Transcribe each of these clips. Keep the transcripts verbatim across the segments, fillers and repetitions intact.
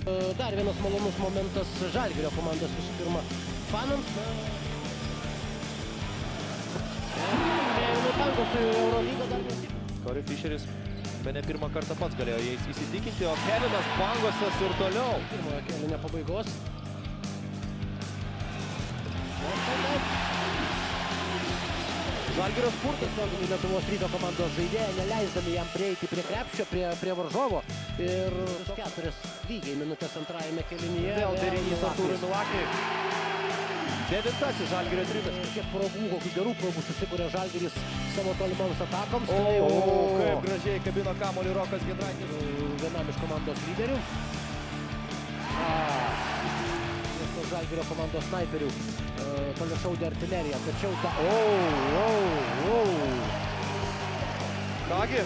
Dar vienas malonus momentas Žalgirio komandos visų pirma fanams. Pangosu Eurolygą dar nesip. Corey Fisheris bene pirmą kartą pats galėjo jais įsitikinti, o Kevinas Pangosas ir toliau. Pirmojo kėlinio pabaigos. Žalgirio spurtas tiesiog Lietuvos Ryto komandos žaidėja, neleisdami jam prieiti prie krepšio, prie, prie varžovo. Ir keturias lygiai minutės antrajame kėlinyje. Vėl derinys Artūrui Milakiui. Devintasis Žalgirio tritaškis. Kiek progų, kokių gerų progų susikūrė Žalgiris savo tolimoms atakoms. O, o, kaip gražiai kabino kamuolį Rokas Giedraitis. Vienam iš komandos lyderių. Miesto Žalgirio komandos snaiperių toliašaudė artilerija, tačiau ta... O, o, o. Kągi.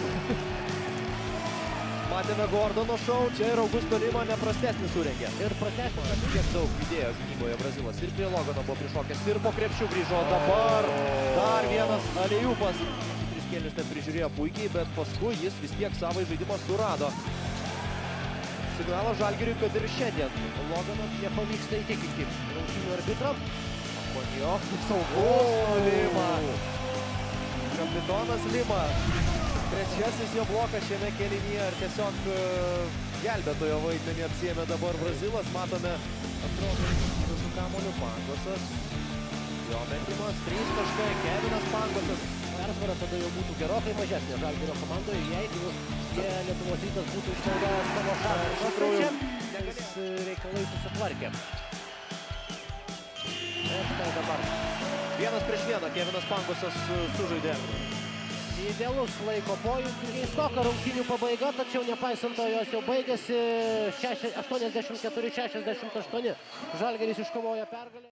Matėme Gordono šou, čia ir Augusto Lima neprastesnį surengė. Ir pratęsime. Kiek daug judėjo gynyboje Brazilas. Ir prie Logano buvo prišokęs, ir po krepšių grįžo. Dabar dar vienas alėjupas. Tris kėlinius ten prižiūrėjo puikiai, bet paskui jis vis tiek savo žaidimą surado. Signalo Žalgiriui, kad ir šiandien Loganas nepavyksta įtikinti rungtynių arbitro. Akonijo, saugus Lima. Kapitonas Lima. Trečiasis jo blokas šiame kėlinyje ir tiesiog gelbėtojo vaidmenį apsiėmė dabar Brazilas. Matome atrodo su kamuoliu Pangosas. Jo metimas, trys taškai, Kevinas Pangosas. Persvara tada jau būtų gerokai mažesnė Žalgirio komandoje, jeigu jie Lietuvos Rytas būtų išnaudojęs savo šansą. Nes reikalai susitvarkė. Ir štai dabar. Vienas prieš vieną Kevinas Pangosas sužaidė. Idealus laiko pojūtis. Keistoka rungtynių pabaiga, tačiau nepaisant to jos jau baigėsi aštuoniasdešimt keturi šešiasdešimt aštuoni. Žalgiris iškovojo pergalę.